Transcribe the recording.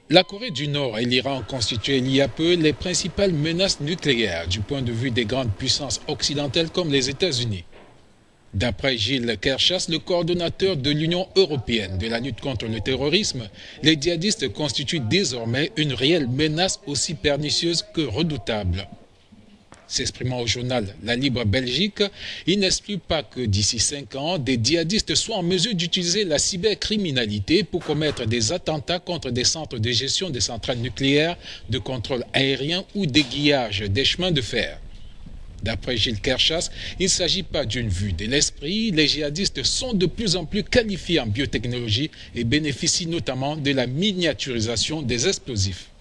La Corée du Nord et l'Iran constituaient il y a peu les principales menaces nucléaires du point de vue des grandes puissances occidentales comme les États-Unis. D'après Gilles Kershas, le coordonnateur de l'Union européenne de la lutte contre le terrorisme, les djihadistes constituent désormais une réelle menace aussi pernicieuse que redoutable. S'exprimant au journal La Libre Belgique, il n'exclut pas que d'ici 5 ans, des djihadistes soient en mesure d'utiliser la cybercriminalité pour commettre des attentats contre des centres de gestion des centrales nucléaires, de contrôle aérien ou d'aiguillage des chemins de fer. D'après Gilles Kershas, il ne s'agit pas d'une vue de l'esprit. Les djihadistes sont de plus en plus qualifiés en biotechnologie et bénéficient notamment de la miniaturisation des explosifs.